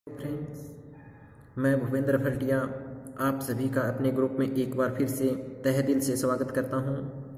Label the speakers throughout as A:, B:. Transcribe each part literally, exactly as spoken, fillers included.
A: Friends, मैं भूपेंद्र फल्टिया आप सभी का अपने ग्रुप में एक बार फिर से तहे दिल से स्वागत करता हूं।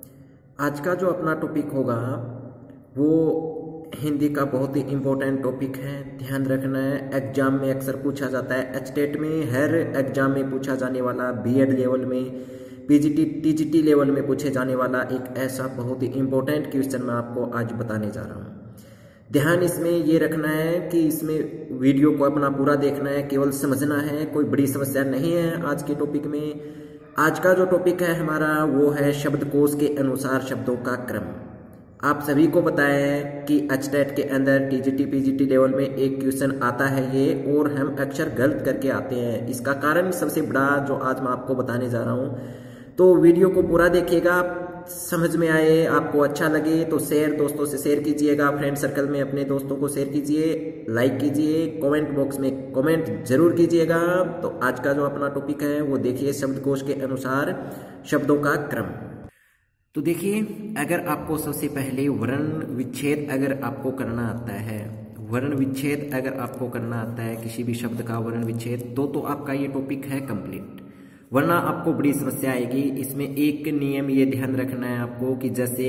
A: आज का जो अपना टॉपिक होगा वो हिंदी का बहुत ही इम्पोर्टेंट टॉपिक है। ध्यान रखना है, एग्जाम में अक्सर पूछा जाता है, एचटेट में, हर एग्जाम में पूछा जाने वाला, बीएड लेवल में, पीजीटी टीजीटी लेवल में पूछे जाने वाला एक ऐसा बहुत ही इम्पोर्टेंट क्वेश्चन मैं आपको आज बताने जा रहा हूँ। ध्यान इसमें ये रखना है कि इसमें वीडियो को अपना पूरा देखना है, केवल समझना है, कोई बड़ी समस्या नहीं है। आज के टॉपिक में आज का जो टॉपिक है हमारा वो है शब्दकोश के अनुसार शब्दों का क्रम। आप सभी को पता है कि एचटेट के अंदर टीजीटी पीजीटी लेवल में एक क्वेश्चन आता है ये, और हम अक्सर गलत करके आते हैं। इसका कारण सबसे बड़ा जो आज मैं आपको बताने जा रहा हूँ, तो वीडियो को पूरा देखिएगा, समझ में आए, आपको अच्छा लगे तो शेयर दोस्तों से शेयर कीजिएगा, फ्रेंड सर्कल में अपने दोस्तों को शेयर कीजिए, लाइक कीजिए, कमेंट बॉक्स में कमेंट जरूर कीजिएगा। तो आज का जो अपना टॉपिक है वो देखिए, शब्दकोश के अनुसार शब्दों का क्रम। तो देखिए, अगर आपको सबसे पहले वर्ण विच्छेद अगर आपको करना आता है, वर्ण विच्छेद अगर आपको करना आता है किसी भी शब्द का वर्ण विच्छेद, तो तो आपका ये टॉपिक है कंप्लीट, वरना आपको बड़ी समस्या आएगी। इसमें एक नियम ये ध्यान रखना है आपको कि जैसे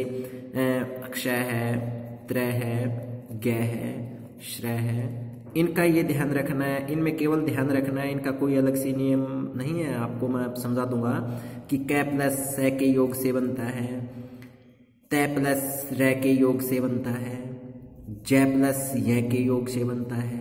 A: क्षय है, त्रय है, ग है, श्रय है, इनका ये ध्यान रखना है। इनमें केवल ध्यान रखना है, इनका कोई अलग से नियम नहीं है। आपको मैं समझा दूंगा कि क प्लस स के योग से बनता है, त प्लस र के योग से बनता है, ज प्लस य के योग से बनता है,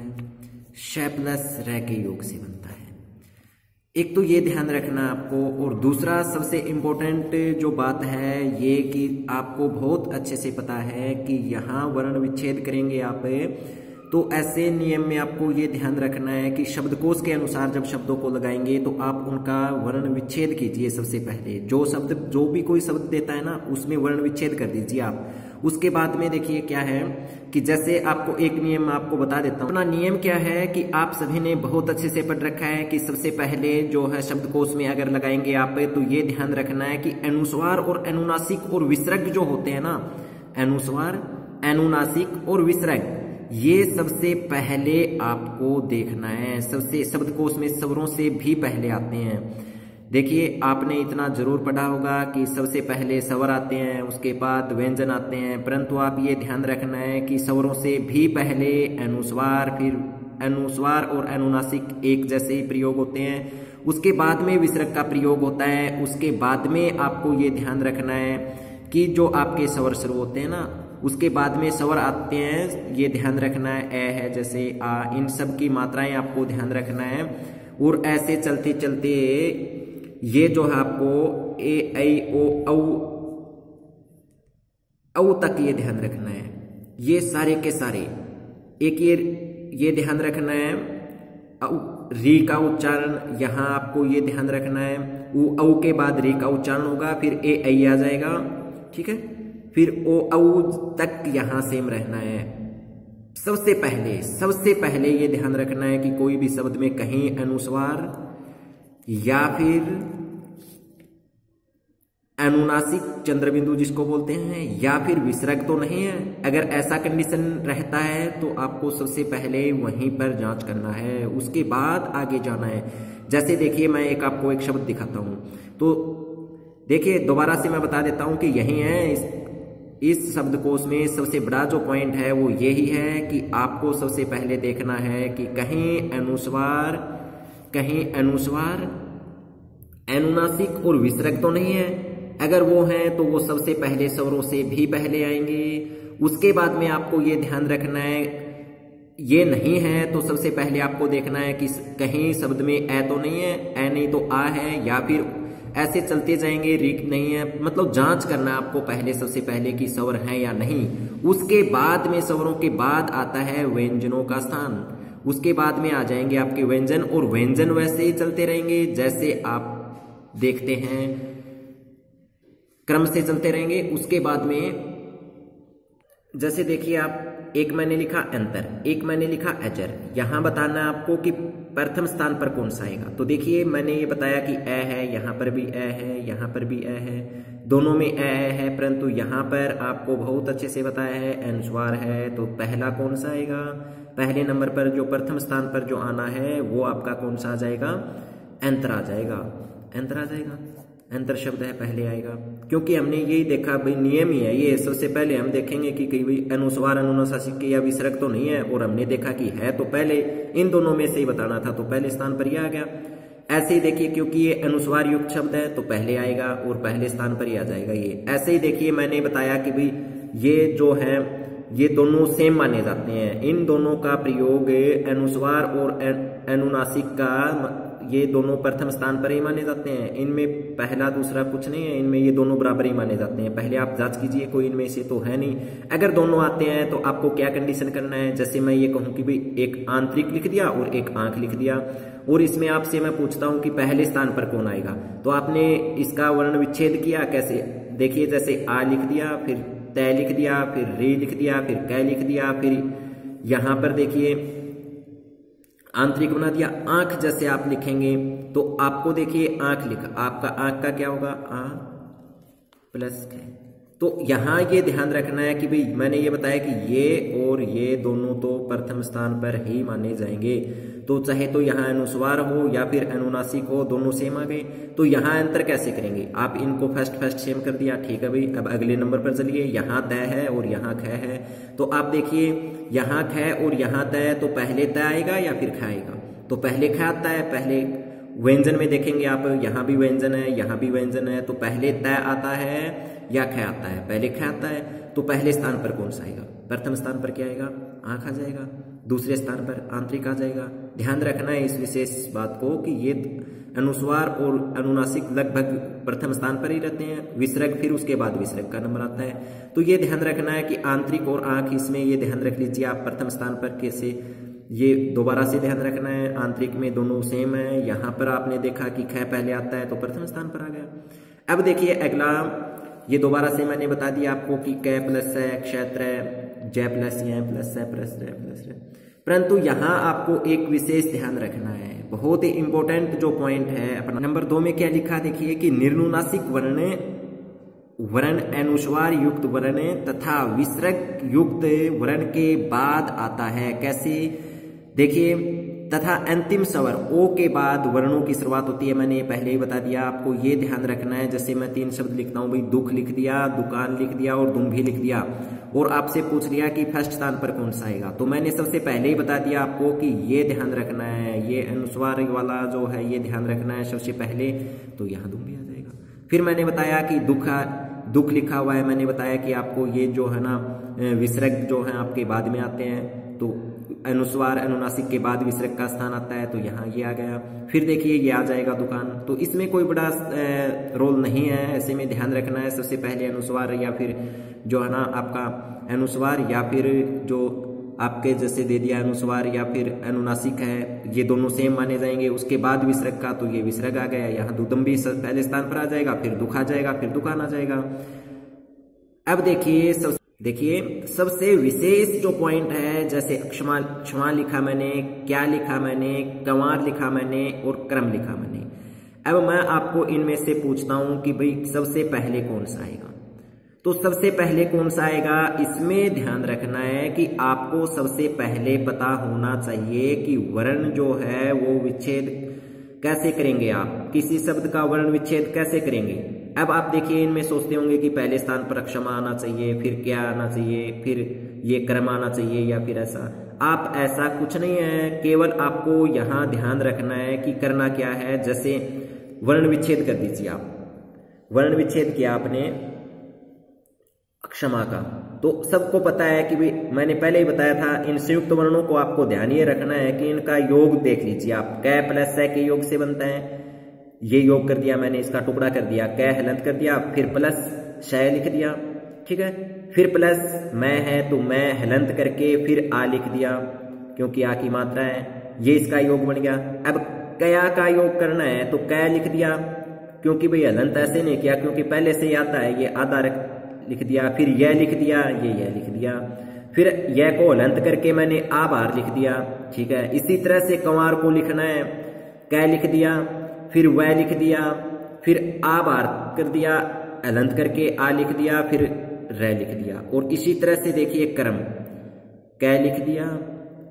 A: श प्लस र के योग से बनता है। एक तो ये ध्यान रखना आपको, और दूसरा सबसे इम्पोर्टेंट जो बात है ये कि आपको बहुत अच्छे से पता है कि यहाँ वर्ण विच्छेद करेंगे आप, तो ऐसे नियम में आपको ये ध्यान रखना है कि शब्दकोश के अनुसार जब शब्दों को लगाएंगे तो आप उनका वर्ण विच्छेद कीजिए। सबसे पहले जो शब्द जो भी कोई शब्द देता है ना, उसमें वर्ण विच्छेद कर दीजिए आप। उसके बाद में देखिए क्या है कि जैसे आपको एक नियम आपको बता देता हूँ। अपना नियम क्या है कि आप सभी ने बहुत अच्छे से पढ़ रखा है कि सबसे पहले जो है शब्दकोश में अगर लगाएंगे आप, तो ये ध्यान रखना है कि अनुस्वार और अनुनासिक और विसर्ग जो होते हैं ना, अनुस्वार, अनुनासिक और विसर्ग, ये सबसे पहले आपको देखना है। सबसे शब्दकोश में स्वरों से भी पहले आते हैं। देखिए, आपने इतना जरूर पढ़ा होगा कि सबसे पहले स्वर आते हैं, उसके बाद व्यंजन आते हैं, परंतु आप ये ध्यान रखना है कि स्वरों से भी पहले अनुस्वार, फिर अनुस्वार और अनुनासिक एक जैसे ही प्रयोग होते हैं, उसके बाद में विसर्ग का प्रयोग होता है। उसके बाद में आपको ये ध्यान रखना है कि जो आपके स्वर शुरू होते हैं ना, उसके बाद में स्वर आते हैं, ये ध्यान रखना है। ए है जैसे आ, इन सब की मात्राएं आपको ध्यान रखना है। और ऐसे चलते चलते ये जो है आपको ए ऐ ओ औ औ तक ये ध्यान रखना है। ये सारे के सारे एक ये ये ध्यान रखना है। औ री का उच्चारण यहाँ आपको ये ध्यान रखना है। उ औ के बाद री का उच्चारण होगा, फिर ए ऐ आ जाएगा, ठीक है, फिर ओ औ तक यहाँ सेम रहना है। सबसे पहले सबसे पहले ये ध्यान रखना है कि कोई भी शब्द में कहीं अनुस्वार या फिर अनुनासिक चंद्रबिंदु जिसको बोलते हैं, या फिर विसर्ग तो नहीं है। अगर ऐसा कंडीशन रहता है तो आपको सबसे पहले वहीं पर जांच करना है, उसके बाद आगे जाना है। जैसे देखिए, मैं एक आपको एक शब्द दिखाता हूं, तो देखिए दोबारा से मैं बता देता हूं कि यही है। इस, इस शब्दकोश में सबसे बड़ा जो पॉइंट है वो यही है कि आपको सबसे पहले देखना है कि कहीं अनुस्वार, कहीं अनुस्वार, अनुनासिक और विसर्ग तो नहीं है। अगर वो हैं तो वो सबसे पहले स्वरों से भी पहले आएंगे। उसके बाद में आपको ये ध्यान रखना है, ये नहीं है तो सबसे पहले आपको देखना है कि कहीं शब्द में ए तो नहीं है, ए नहीं तो आ है, या फिर ऐसे चलते जाएंगे, रीक नहीं है। मतलब जांच करना है आपको पहले, सबसे पहले कि स्वर है या नहीं। उसके बाद में स्वरों के बाद आता है व्यंजनों का स्थान। उसके बाद में आ जाएंगे आपके व्यंजन, और व्यंजन वैसे ही चलते रहेंगे जैसे आप देखते हैं, क्रम से चलते रहेंगे। उसके बाद में जैसे देखिए, आप एक मैंने लिखा अंतर, एक मैंने लिखा अजर, यहां बताना है आपको कि प्रथम स्थान पर कौन सा आएगा। तो देखिए, मैंने ये बताया कि ए है, यहां पर भी ए है, यहां पर भी ए है, दोनों में ए है, परंतु यहां पर आपको बहुत अच्छे से बताया है अनुस्वार है, तो पहला कौन सा आएगा, पहले नंबर पर जो प्रथम स्थान पर जो आना है वो आपका कौन सा आ जाएगा, अंतर आ जाएगा, अंतर आ जाएगा, अंतर शब्द है पहले आएगा। क्योंकि हमने यही देखा भाई, नियम ही है ये। सबसे पहले हम देखेंगे कि कई भाई अनुस्वार अनुनासिक या विसर्ग तो नहीं है, और हमने देखा कि है तो पहले इन दोनों में से ही बताना था, तो पहले स्थान पर ही आ गया। ऐसे ही देखिए, क्योंकि ये अनुस्वार युक्त शब्द है तो पहले आएगा और पहले स्थान पर ही आ जाएगा ये। ऐसे ही देखिए, मैंने बताया कि भाई ये जो है ये दोनों सेम माने जाते हैं, इन दोनों का प्रयोग अनुस्वार और अनुनासिक का ये दोनों प्रथम स्थान पर ही माने जाते हैं। इनमें पहला दूसरा कुछ नहीं है, इनमें ये दोनों बराबर ही माने जाते हैं। पहले आप जांच कीजिए, कोई इनमें से तो है नहीं। अगर दोनों आते हैं तो आपको क्या कंडीशन करना है, जैसे मैं ये कहूं कि भाई एक आंतरिक लिख दिया और एक आंख लिख दिया, और इसमें आपसे मैं पूछता हूं कि पहले स्थान पर कौन आएगा, तो आपने इसका वर्ण विच्छेद किया कैसे। देखिए, जैसे आ लिख दिया, फिर तय लिख दिया, फिर रे लिख दिया, फिर कै लिख दिया, फिर यहां पर देखिए आंतरिक बना दिया। आंख जैसे आप लिखेंगे तो आपको देखिए आंख लिखा, आपका आंख का क्या होगा, आ प्लस कै। तो यहां ये ध्यान रखना है कि भाई मैंने ये बताया कि ये और ये दोनों तो प्रथम स्थान पर ही माने जाएंगे। तो चाहे तो यहाँ अनुस्वार हो या फिर अनुनासिक हो, दोनों सेम आ गए। तो यहाँ अंतर कैसे करेंगे, आप इनको फर्स्ट फर्स्ट सेम कर दिया, ठीक है भाई। अब अगले नंबर पर चलिए, यहाँ तय है और यहाँ ख है, तो आप देखिए यहाँ ख और यहाँ तय, तो पहले तय आएगा या फिर ख आएगा, तो पहले ख आता है। पहले व्यंजन में देखेंगे आप, यहाँ भी व्यंजन है, यहाँ भी व्यंजन है, तो पहले तय आता है या ख आता है, पहले ख आता है। तो पहले स्थान पर कौन सा आएगा, प्रथम स्थान पर क्या आएगा, आंख आ जाएगा, दूसरे स्थान पर आंतरिक आ जाएगा। ध्यान रखना है इस विशेष बात को कि ये अनुस्वार और अनुनासिक लगभग प्रथम स्थान पर ही रहते हैं, विसर्ग फिर उसके बाद विसर्ग का नंबर आता है। तो ये ध्यान रखना है कि आंतरिक और आंख, इसमें ये ध्यान रख लीजिए आप प्रथम स्थान पर कैसे, ये दोबारा से ध्यान रखना है। आंतरिक में दोनों सेम है, यहाँ पर आपने देखा कि ख पहले आता है तो प्रथम स्थान पर आ गया। अब देखिए अगला, ये दोबारा से मैंने बता दिया आपको कि कै प्लस है, क्षेत्र है, जय प्लस है, प्लस है, प्लस है, प्लस है। परंतु यहाँ आपको एक विशेष ध्यान रखना है, बहुत ही इंपॉर्टेंट जो पॉइंट है अपना। नंबर दो में क्या लिखा देखिए कि निर्नुनासिक वर्ण वर्ण अनुस्वार युक्त वर्ण तथा विसर्ग युक्त वर्ण के बाद आता है। कैसे, देखिए तथा अंतिम स्वर ओ के बाद वर्णों की शुरुआत होती है। मैंने पहले ही बता दिया आपको, ये ध्यान रखना है। जैसे मैं तीन शब्द लिखता हूं भाई, दुख लिख दिया, दुकान लिख दिया और दुम भी लिख दिया, और आपसे पूछ लिया कि फर्स्ट स्थान पर कौन सा आएगा, तो मैंने सबसे पहले ही बता दिया आपको कि ये ध्यान रखना है, ये अनुस्वार वाला जो है ये ध्यान रखना है सबसे पहले, तो यहाँ दुम भी आ जाएगा। फिर मैंने बताया कि दुख दुख लिखा हुआ है, मैंने बताया कि आपको ये जो है ना विसर्ग जो है आपके बाद में आते हैं, तो अनुस्वार अनुनासिक के बाद विसर्ग का स्थान आता है, तो यहाँ ये आ गया। फिर देखिए ये आ जाएगा दुकान, तो इसमें कोई बड़ा रोल नहीं है, ऐसे में ध्यान रखना है सबसे पहले अनुस्वार या फिर जो है ना आपका अनुस्वार या फिर जो आपके जैसे दे दिया अनुस्वार या फिर अनुनासिक है, ये दोनों सेम माने जाएंगे। उसके बाद विसर्ग का, तो ये विसर्ग आ गया, यहाँ दुदम भी पहले स्थान पर आ जाएगा, फिर दुख आ जाएगा, फिर दुकान आ जाएगा। अब देखिए सब देखिए सबसे विशेष जो पॉइंट है, जैसे क्षमा क्षमा लिखा मैंने, क्या लिखा मैंने, कंवार लिखा मैंने और क्रम लिखा मैंने। अब मैं आपको इनमें से पूछता हूं कि भाई सबसे पहले कौन सा आएगा, तो सबसे पहले कौन सा आएगा, इसमें ध्यान रखना है कि आपको सबसे पहले पता होना चाहिए कि वर्ण जो है वो विच्छेद कैसे करेंगे, आप किसी शब्द का वर्ण विच्छेद कैसे करेंगे। अब आप देखिए इनमें सोचते होंगे कि पहले स्थान पर क्षमा आना चाहिए, फिर क्या आना चाहिए, फिर ये क्रम आना चाहिए या फिर ऐसा। आप ऐसा कुछ नहीं है, केवल आपको यहाँ ध्यान रखना है कि करना क्या है। जैसे वर्ण विच्छेद कर दीजिए, आप वर्ण विच्छेद किया आपने क्षमा का, तो सबको पता है कि भाई मैंने पहले ही बताया था, इन संयुक्त वर्णों को आपको ध्यान ये रखना है कि इनका योग देख लीजिए आप, कै प्लस है के योग से बनता है, ये योग कर दिया मैंने, इसका टुकड़ा कर दिया, कै हलंत कर दिया, फिर प्लस शय लिख दिया, ठीक है, फिर प्लस मैं है तो मैं हलंत करके फिर आ लिख दिया, क्योंकि आ की मात्रा है, ये इसका योग बन गया। अब कया का योग करना है तो कै लिख दिया, क्योंकि भाई हलंत ऐसे नहीं किया, क्योंकि पहले से ही आता है, ये आधा लिख दिया, फिर यह लिख दिया, ये यह लिख दिया, फिर यह को हलंत करके मैंने आ बार लिख दिया, ठीक है। इसी तरह से कंवार को लिखना है, कै लिख दिया, फिर वह लिख दिया, फिर आ बार कर दिया, हलंत करके आ लिख दिया, फिर र लिख दिया। और इसी तरह से देखिए क्रम, कै लिख दिया,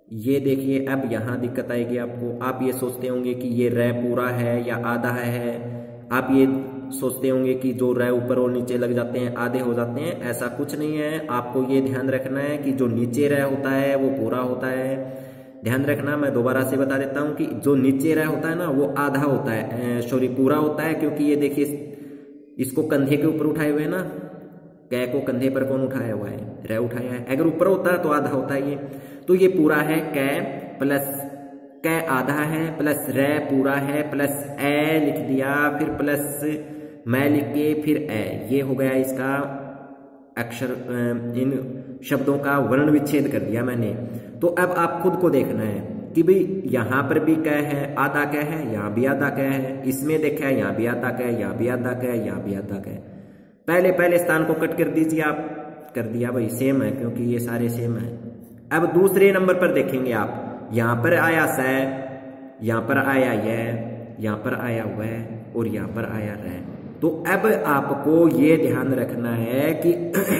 A: ये देखिए अब यहाँ दिक्कत आएगी आपको। आप ये सोचते होंगे कि ये रे पूरा है या आधा है। आप ये सोचते होंगे कि जो रे ऊपर और नीचे लग जाते हैं आधे हो जाते हैं। ऐसा कुछ नहीं है। आपको ये ध्यान रखना है कि जो नीचे रे होता है वो पूरा होता है। ध्यान रखना, मैं दोबारा से बता देता हूँ कि जो नीचे रे होता है ना वो आधा होता है, सॉरी पूरा होता है। क्योंकि ये देखिए इसको कंधे के ऊपर उठाए हुए हैं ना, कै को कंधे पर कौन उठाया हुआ है? रे उठाया है। अगर ऊपर होता है तो आधा होता है ये। तो ये पूरा है कै प्लस कै आधा है प्लस रे पूरा है प्लस ए लिख दिया, फिर प्लस मैं लिख के फिर ए। ये हो गया इसका अक्षर, इन शब्दों का वर्ण विच्छेद कर दिया मैंने। तो अब आप खुद को देखना है कि भाई यहाँ पर भी कै है, आधा कै है, यहाँ भी आधा कै है, इसमें देखा है यहाँ भी आधा कै, यहाँ भी आधा कै, यहाँ भी आधा कै। पहले पहले स्थान को कट कर दीजिए आप। कर दिया भाई, सेम है क्योंकि ये सारे सेम है। अब दूसरे नंबर पर देखेंगे आप, यहाँ पर आया स, यहाँ पर आया यह, यहाँ पर आया वह और यहाँ पर आया रह। तो अब आपको ये ध्यान रखना है कि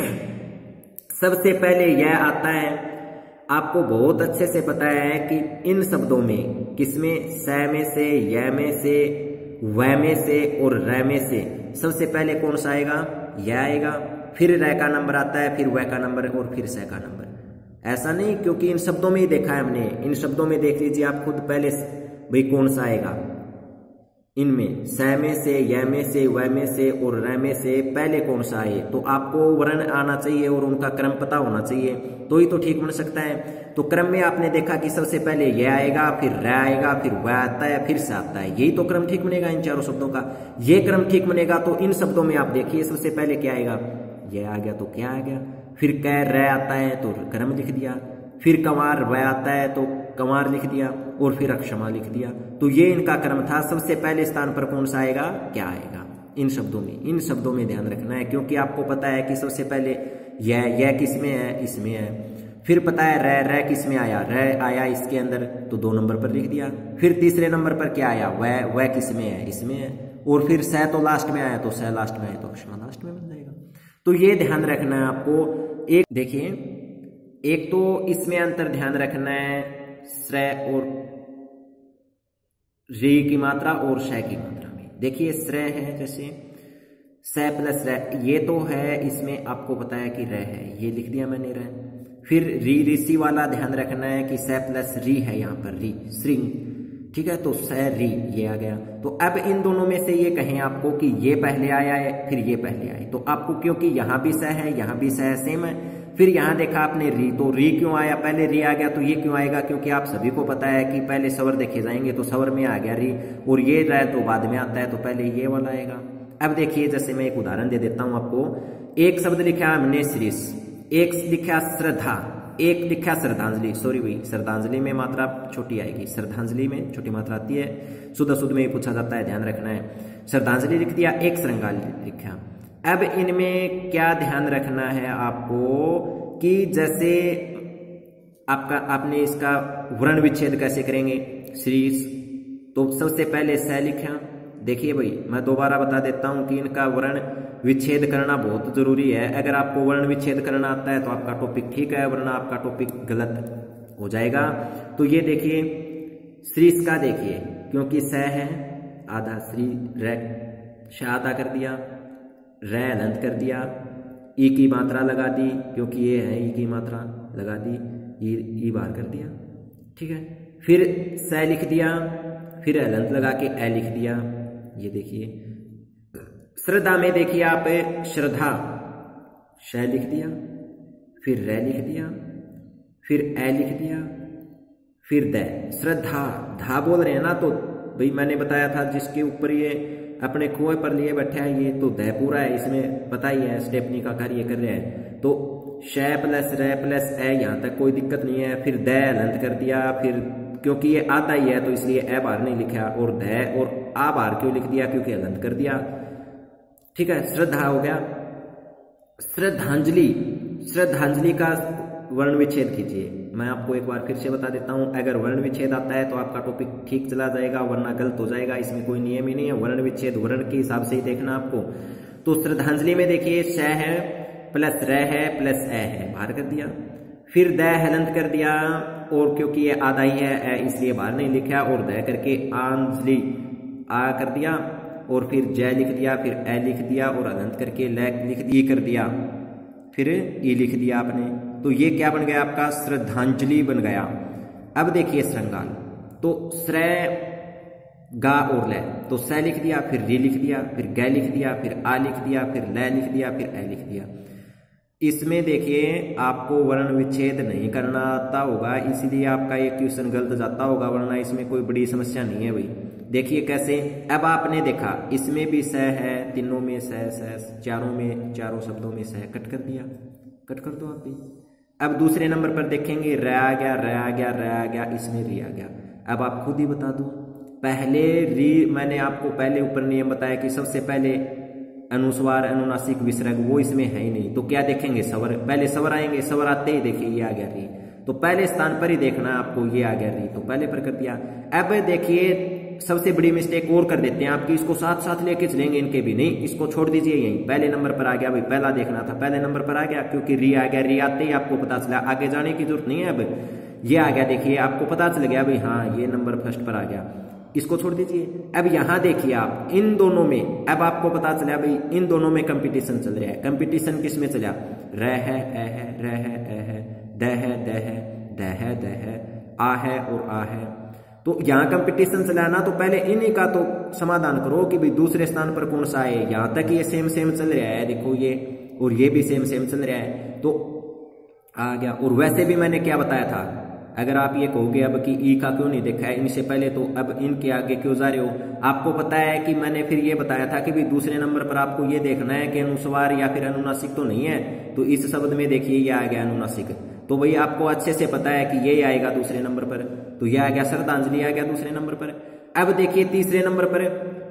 A: सबसे पहले यह आता है। आपको बहुत अच्छे से पता है कि इन शब्दों में किसमें, स में से, य में से, व में से और र में से सबसे पहले कौन सा आएगा? यह आएगा। फिर र का नंबर आता है, फिर व का नंबर और फिर स का नंबर। ऐसा नहीं, क्योंकि इन शब्दों में ही देखा है हमने। इन शब्दों में देख लीजिए आप खुद पहले भाई कौन सा आएगा इनमें, स में से, य में से, व में से और र में से पहले कौन सा आए। तो आपको वर्ण आना चाहिए और उनका क्रम पता होना चाहिए, तो ही तो ठीक बन सकता है। तो क्रम में आपने देखा कि सबसे पहले यह आएगा, फिर र आएगा, फिर वह आता है, फिर से आता है। यही तो क्रम ठीक बनेगा इन चारों शब्दों का। ये क्रम ठीक बनेगा तो इन शब्दों में आप देखिए सबसे पहले क्या आएगा? यह आ गया तो क्या आ गया, फिर कै र आता है तो क्रम लिख दिया, फिर कंवार वह आता है तो कंवार लिख दिया और फिर अक्षमा लिख दिया। तो ये इनका क्रम था। सबसे पहले स्थान पर कौन सा आएगा? क्या आएगा इन शब्दों में? इन शब्दों में ध्यान रखना है, क्योंकि आपको पता है कि सबसे पहले यह यह किस में है? इसमें है। फिर पता है र र किस में आया? र आया इसके अंदर तो दो नंबर पर लिख दिया। फिर तीसरे नंबर पर क्या आया? वह वह किस में है? इसमें है। और फिर स तो लास्ट में आया तो स लास्ट में आया तो अक्षमा लास्ट में बन जाएगा। तो ये ध्यान रखना है आपको। एक देखिए, एक तो इसमें अंतर ध्यान रखना है श्र और री की मात्रा और श की मात्रा में। देखिए श्र है जैसे स प्लस र, ये तो है, इसमें आपको पता है कि र है, ये लिख दिया मैंने र। फिर री ऋषि वाला ध्यान रखना है कि स प्लस री है, यहाँ पर री श्रृंग, ठीक है, तो स री ये आ गया। तो अब इन दोनों में से ये कहें आपको कि ये पहले आया है फिर ये पहले आए, तो आपको क्योंकि यहाँ भी स है यहाँ भी स है, सेम है। फिर यहाँ देखा आपने री, तो री क्यों आया? पहले री आ गया तो ये क्यों आएगा? क्योंकि आप सभी को पता है कि पहले स्वर देखे जाएंगे, तो स्वर में आ गया री, और ये रह तो बाद में आता है तो पहले ये वाला आएगा। अब देखिए, जैसे मैं एक उदाहरण दे देता हूं आपको। एक शब्द लिखा हमने श्रीष, एक लिखा श्रद्धा, एक लिखा श्रद्धांजलि। सॉरी भाई, श्रद्धांजलि में मात्रा छोटी आएगी, श्रद्धांजलि में छोटी मात्रा आती है, शुद्ध शुद्ध में पूछा जाता है, ध्यान रखना है। श्रद्धांजलि लिख दिया, एक श्रृंगार लिखा। अब इनमें क्या ध्यान रखना है आपको कि जैसे आपका आपने इसका वर्ण विच्छेद कैसे करेंगे? श्रीष, तो सबसे पहले स लिखा। देखिए भाई, मैं दोबारा बता देता हूं कि इनका वर्ण विच्छेद करना बहुत जरूरी है। अगर आपको वर्ण विच्छेद करना आता है तो आपका टॉपिक ठीक है, वरना आपका टॉपिक गलत हो जाएगा। तो ये देखिए, श्रीष का देखिए, क्योंकि स है आधा, श्री र श आधा कर दिया, र अनंत कर दिया, ई की मात्रा लगा दी, क्योंकि ये है ई की मात्रा लगा दी, ई ई बार कर दिया, ठीक है। फिर स लिख दिया, फिर अलंत लगा के ए लिख दिया। ये देखिए, श्रद्धा में देखिए आप श्रद्धा, श लिख दिया, फिर र लिख दिया, फिर ए लिख दिया, फिर द। श्रद्धा धा बोल रहे हैं ना, तो भाई मैंने बताया था जिसके ऊपर ये अपने कुएं पर लिए बैठा है ये तो द पूरा है, इसमें पता ही है स्टेपनी का कार्य कर रहे हैं। तो श प्लस र प्लस ए, यहाँ तक कोई दिक्कत नहीं है। फिर द अलंत कर दिया, फिर क्योंकि ये आता ही है तो इसलिए ए बार नहीं लिखा, और द और आ बार क्यों लिख दिया? क्योंकि अलंत कर दिया, ठीक है। श्रद्धा हो गया। श्रद्धांजलि, श्रद्धांजलि का वर्ण विच्छेद कीजिए। मैं आपको एक बार फिर से बता देता हूं, अगर वर्ण विच्छेद आता है तो आपका टॉपिक ठीक चला जाएगा, वरना गलत हो जाएगा। इसमें कोई नियम ही नहीं है, वर्ण विच्छेद वर्ण के हिसाब से ही देखना आपको। तो श्रद्धांजलि में देखिए, श है प्लस र है प्लस ए है, बाहर कर दिया। फिर द हलंत कर दिया, और क्योंकि ये आधा ही है इसलिए बाहर नहीं लिखा, और द करके आंजलि आ कर दिया, और फिर जय लिख दिया, फिर ए लिख दिया, और अनंत करके ल लिख दिया कर दिया, फिर ई लिख दिया आपने। तो ये क्या बन गया आपका? श्रद्धांजलि बन गया। अब देखिए श्रृंगार, तो श्रय गा और ल, तो स लिख दिया, फिर री लिख दिया, फिर ग लिख दिया, फिर आ लिख दिया, फिर ल लिख दिया, फिर ए लिख दिया। इसमें देखिए आपको वर्ण विच्छेद नहीं करना आता होगा, इसीलिए आपका ये क्वेश्चन गलत जाता होगा, वरना इसमें कोई बड़ी समस्या नहीं है भाई। देखिए कैसे, अब आपने देखा इसमें भी स है, तीनों में स स, चारों में, चारों शब्दों में स, कट कर दिया, कट कर दो आप भी। अब दूसरे नंबर पर देखेंगे र आ गया, र आ गया, र आ गया, इसमें री आ गया। अब आप खुद ही बता दो, पहले री, मैंने आपको पहले ऊपर नियम बताया कि सबसे पहले अनुस्वार, अनुनासिक, विसर्ग, वो इसमें है ही नहीं, तो क्या देखेंगे? स्वर, पहले स्वर आएंगे, स्वर आते ही देखिए ये आ गया री, तो पहले स्थान पर ही देखना आपको, ये आ गया री, तो पहले पर कर दिया। अब देखिए सबसे बड़ी मिस्टेक और कर देते हैं आपकी, इसको साथ साथ लेके चलेंगे इनके भी, नहीं इसको छोड़ दीजिए, यहीं पहले नंबर पर आ गया भाई, पहला देखना था, पहले नंबर पर आ गया क्योंकि री आ गया, री आते ही आपको पता चला, आगे जाने की जरूरत नहीं है। अब ये आ गया, देखिए आपको पता चल गया भाई, हाँ ये नंबर फर्स्ट पर आ गया, इसको छोड़ दीजिए। अब यहां देखिए आप इन दोनों में, अब आपको पता चला भाई इन दोनों में कंपटीशन चल रहा है। कंपटीशन किस में चला? र है, ए है, र है, ए है, द है, द है, द है, द है, आ है और आ है। तो यहां कंपटीशन चला ना, तो पहले इन्हीं का तो समाधान करो कि भाई दूसरे स्थान पर कौन सा है। यहां तक ये सेम सेम चल रहा है, देखो ये और ये भी सेम सेम चल रहा है, तो आ गया। और वैसे भी मैंने क्या बताया था, अगर आप ये कहोगे अब कि ई का क्यों नहीं देखा है इनसे पहले, तो अब इनके आगे क्यों जा रहे हो? आपको पता है कि मैंने फिर ये बताया था कि भी दूसरे नंबर पर आपको ये देखना है कि अनुस्वार या फिर अनुनासिक तो नहीं है, तो इस शब्द में देखिए ये आ गया अनुनासिक, तो भाई आपको अच्छे से पता है कि ये आएगा दूसरे नंबर पर, तो ये आ गया श्रद्धांजलि, आ गया दूसरे नंबर पर। अब देखिए तीसरे नंबर पर,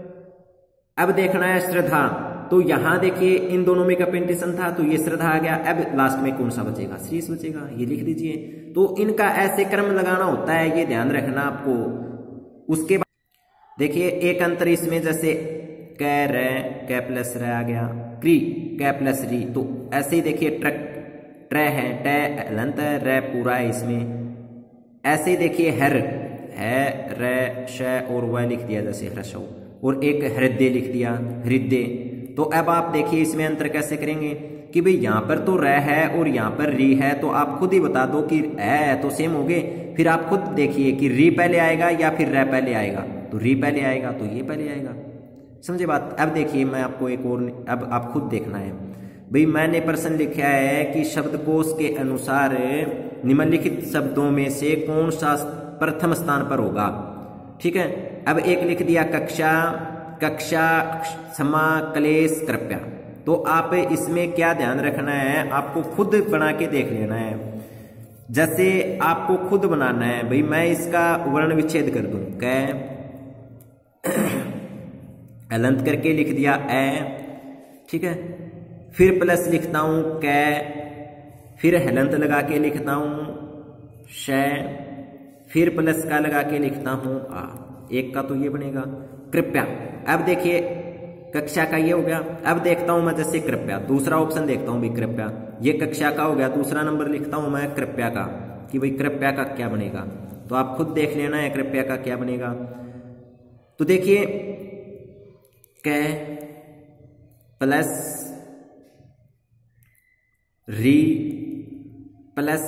A: अब देखना है श्रद्धा, तो यहां देखिए इन दोनों में कंपटीशन था, तो ये श्रद्धा आ गया। अब लास्ट में कौन सा बचेगा? शीश बचेगा, ये लिख दीजिए। तो इनका ऐसे क्रम लगाना होता है, ये ध्यान रखना आपको। उसके बाद देखिए एक अंतर इसमें, जैसे क र, क प्लस र आ गया, क्री क प्लस री, तो ऐसे ही देखिए ट्रक ट्र है, ट हलंत है, र पूरा है इसमें। ऐसे ही देखिए हर है, र श और वह लिख दिया जैसे हर्षौ, और एक हृदय लिख दिया, हृदय। तो अब आप देखिए इसमें अंतर कैसे करेंगे कि भाई यहाँ पर तो र है और यहाँ पर री है, तो आप खुद ही बता दो कि है तो सेम हो गए। फिर आप खुद देखिए कि री पहले आएगा या फिर र पहले आएगा, तो री पहले आएगा तो ये पहले आएगा। समझे बात? अब देखिए मैं आपको एक और, अब आप खुद देखना है भाई, मैंने प्रश्न लिखा है कि शब्दकोश के अनुसार निम्नलिखित शब्दों में से कौन सा प्रथम स्थान पर होगा। ठीक है, अब एक लिख दिया कक्षा, कक्षा, क्षमा, क्लेश, कृपया। तो आप इसमें क्या ध्यान रखना है, आपको खुद बना के देख लेना है। जैसे आपको खुद बनाना है भाई, मैं इसका वर्ण विच्छेद कर दूं, क अलंत करके लिख दिया ए, ठीक है, फिर प्लस लिखता हूं क, फिर हलंत लगा के लिखता हूं श, फिर प्लस का लगा के लिखता हूं आ, एक का तो ये बनेगा कृपया। अब देखिए कक्षा का ये हो गया। अब देखता हूं मैं जैसे कृपया, दूसरा ऑप्शन देखता हूं भाई कृपया, ये कक्षा का हो गया, दूसरा नंबर लिखता हूं मैं कृपया का, कि भाई कृपया का क्या बनेगा। तो आप खुद देख लेना है कृपया का क्या बनेगा। तो देखिए क प्लस री प्लस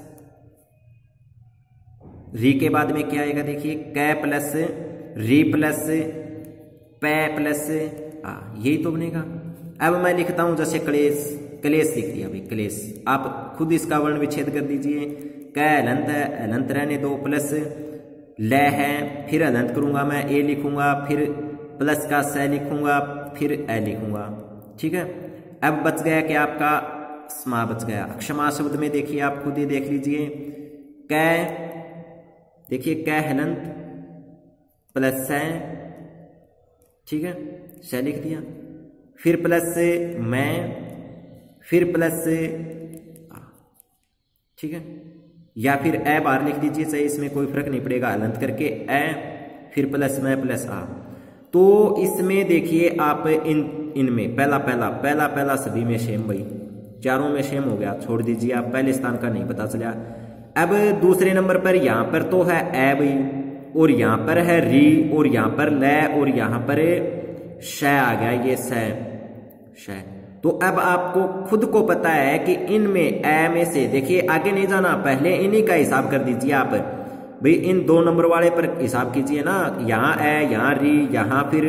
A: री के बाद में क्या आएगा, देखिए क प्लस री प्लस प प्लस आ, यही तो बनेगा। अब मैं लिखता हूं जैसे क्लेश, क्लेश लिख दिया भाई क्लेश। आप खुद इसका वर्ण विच्छेद कर दीजिए। क अलंत है, अलंत रहने दो, प्लस ल है, फिर अलंत करूंगा मैं, ए लिखूंगा, फिर प्लस का स लिखूंगा, फिर ए लिखूंगा। ठीक है, अब बच गया क्या आपका स्मा बच गया। क्षमा शब्द में देखिए आप खुद ही देख लीजिए, क देखिए क हलंत प्लस है, ठीक है, श लिख दिया, फिर प्लस मैं, फिर प्लस आ, ठीक है, या फिर ए बार लिख दीजिए, चाहे इसमें कोई फर्क नहीं पड़ेगा, हलंत करके ए, फिर प्लस मैं प्लस आ। तो इसमें देखिए आप इन इनमें पहला पहला पहला पहला सभी में सेम भाई, चारों में सेम हो गया, छोड़ दीजिए आप, पहले स्थान का नहीं पता चला। अब दूसरे नंबर पर यहाँ पर तो है ए भाई, और यहाँ पर है री, और यहाँ पर ल, और यहाँ पर श आ गया, ये स श। तो अब आपको खुद को पता है कि इनमें ए में से, देखिए आगे नहीं जाना, पहले इन्हीं का हिसाब कर दीजिए आप भाई, इन दो नंबर वाले पर हिसाब कीजिए ना। यहाँ ए, यहाँ री, यहाँ फिर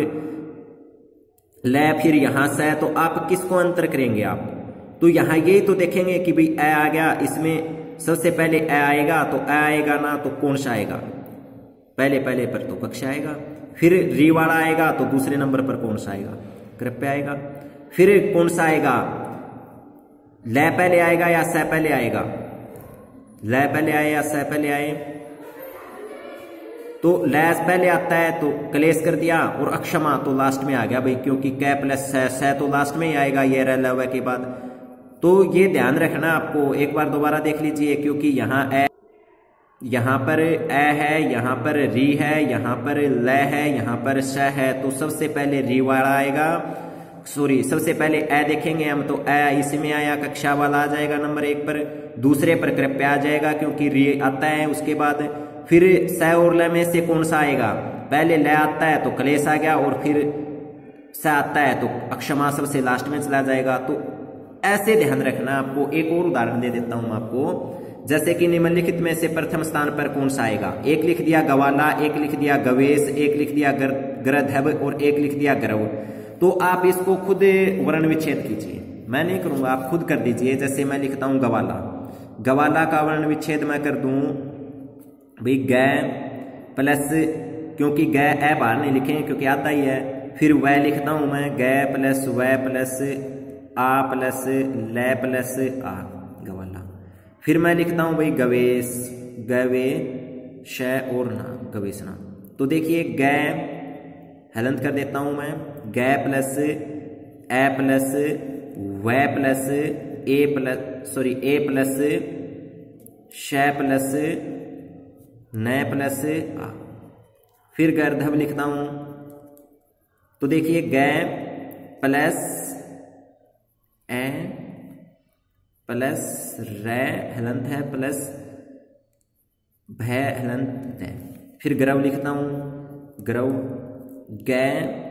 A: ल, फिर यहाँ स, तो आप किसको अंतर करेंगे आप? तो यहाँ यही तो देखेंगे कि भाई ए आ गया, इसमें सबसे पहले ए आएगा, तो ए आएगा ना तो कौन सा आएगा? पहले पहले पर तो पक्ष आएगा। फिर री वाला आएगा तो दूसरे नंबर पर कौन सा आएगा? कृप्य आएगा। फिर कौन सा आएगा? ल पहले आएगा या स पहले आएगा? ल पहले आए या स पहले आए? तो लैस पहले आता है तो क्लेश कर दिया, और अक्षमा तो लास्ट में आ गया भाई, क्योंकि कै प्लस स, स तो लास्ट में ही आएगा ये रह लव के बाद। तो ये ध्यान रखना आपको, एक बार दोबारा देख लीजिए, क्योंकि यहाँ ए, यहाँ पर ए है, यहाँ पर री है, यहाँ पर ल है, यहाँ पर श है, तो सबसे पहले री वाला आएगा, सॉरी सबसे पहले ए देखेंगे हम, तो ए इसमें आया, कक्षा वाला आ जाएगा नंबर एक पर, दूसरे पर कृप्य आ जाएगा क्योंकि री आता है। उसके बाद फिर स और ल में से कौन सा आएगा? पहले ल आता है तो क्लेश आ गया, और फिर स आता है तो अक्षमा सबसे लास्ट में चला जाएगा। तो ऐसे ध्यान रखना आपको। एक और उदाहरण दे देता हूं आपको, जैसे कि निम्नलिखित में से प्रथम स्थान पर कौन सा आएगा? एक लिख दिया गवाला, एक लिख दिया गवेश, एक लिख दिया गृधव, और एक लिख दिया ग्रव। तो आप इसको खुद वर्ण विच्छेद कीजिए, मैं नहीं करूंगा, आप खुद कर दीजिए। जैसे मैं लिखता हूं गवाला, गवाला का वर्ण विच्छेद मैं कर दूं भाई ग प्लस, क्योंकि ग ए बाहर नहीं लिखे क्योंकि आता ही है, फिर वह लिखता हूं मैं ग प्लस व प्लस आ प्लस ल प्लस आ, गवाला। फिर मैं लिखता हूं भाई गवेश, गवे श और ना, गवेशना। तो देखिए ग हलंत कर देता हूं मैं, ग प्लस ए प्लस व प्लस ए प्लस सॉरी ए प्लस श प्लस न प्लस आ। फिर गर्धव लिखता हूं, तो देखिए ग प्लस ए प्लस र हलंत है प्लस भ हलंत है। फिर ग्रव लिखता हूं, ग्रव ग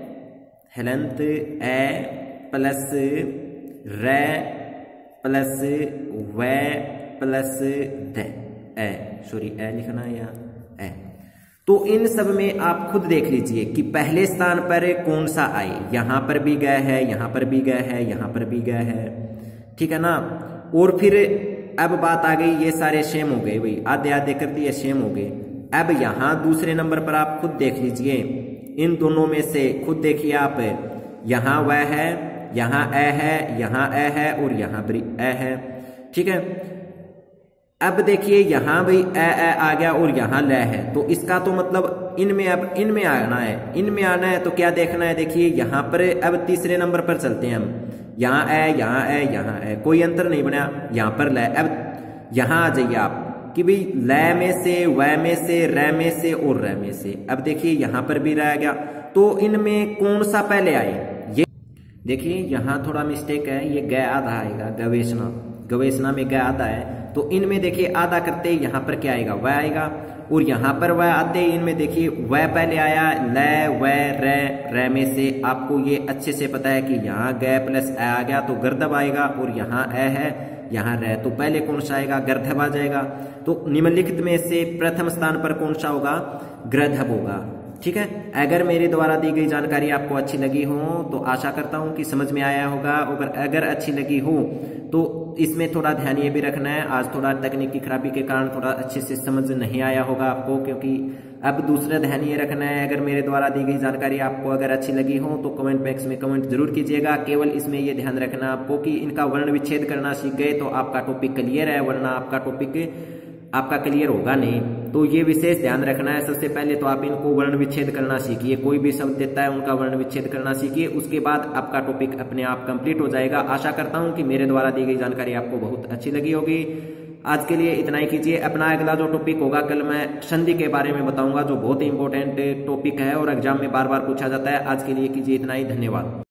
A: हलंत ए प्लस र प्लस व प्लस द ए, सॉरी ए लिखना है या ए। तो इन सब में आप खुद देख लीजिए कि पहले स्थान पर कौन सा आए। यहां पर भी गए है, यहां पर भी गए है, यहां पर भी गए है, ठीक है ना। और फिर अब बात आ गई, ये सारे सेम हो गए भाई, आधे आधे कर दिए, सेम हो गए। अब यहां दूसरे नंबर पर आप खुद देख लीजिए, इन दोनों में से खुद देखिए आप, यहां वह है, यहां ए है, यहां ए है, और यहां पर ए है, ठीक है। अब देखिए यहां भाई ए ए आ गया और यहां ल है, तो इसका तो मतलब इनमें अब इनमें आना है, इनमें आना है तो क्या देखना है? देखिए यहां पर अब तीसरे नंबर पर चलते हैं हम, यहां ए, यहां ए, यहां ए, कोई अंतर नहीं बना, यहां पर ल। अब यहां आ जाइए आप कि भाई ल में से, व में से, र में से और र में से। अब देखिए यहां पर भी रह गया, तो इनमें कौन सा पहले आए? ये देखिए यहां थोड़ा मिस्टेक है, ये ग आधा आएगा, गवेशना, गवेशना में ग आधा है, तो इनमें देखिए आधा करते यहाँ पर क्या आएगा? वह आएगा, और यहाँ पर वह आते इनमें देखिए वह पहले आया, ल व र, र में से आपको ये अच्छे से पता है कि यहाँ ग प्लस ए आ गया तो गर्दभ आएगा, और यहाँ ए है, यहाँ र, तो पहले कौन सा आएगा? गर्दभ आ जाएगा। तो निम्नलिखित में से प्रथम स्थान पर कौन सा होगा? गर्दभ होगा, ठीक है। अगर मेरे द्वारा दी गई जानकारी आपको अच्छी लगी हो तो आशा करता हूं कि समझ में आया होगा, और अगर अच्छी लगी हो तो इसमें थोड़ा ध्यान ये भी रखना है, आज थोड़ा तकनीकी खराबी के कारण थोड़ा अच्छे से समझ नहीं आया होगा आपको, क्योंकि अब दूसरा ध्यान ये रखना है, अगर मेरे द्वारा दी गई जानकारी आपको अगर अच्छी लगी हो तो कमेंट बॉक्स में कमेंट जरूर कीजिएगा। केवल इसमें ये ध्यान रखना आपको कि इनका वर्ण विच्छेद करना सीख गए तो आपका टॉपिक क्लियर है, वरना आपका टॉपिक आपका क्लियर होगा नहीं। तो ये विशेष ध्यान रखना है। सबसे पहले तो आप इनको वर्ण विच्छेद करना सीखिए, कोई भी शब्द देता है उनका वर्ण विच्छेद करना सीखिए, उसके बाद आपका टॉपिक अपने आप कंप्लीट हो जाएगा। आशा करता हूं कि मेरे द्वारा दी गई जानकारी आपको बहुत अच्छी लगी होगी। आज के लिए इतना ही कीजिए। अपना अगला जो टॉपिक होगा कल मैं संधि के बारे में बताऊंगा, जो बहुत ही इंपॉर्टेंट टॉपिक है और एग्जाम में बार बार पूछा जाता है। आज के लिए कीजिए इतना ही, धन्यवाद।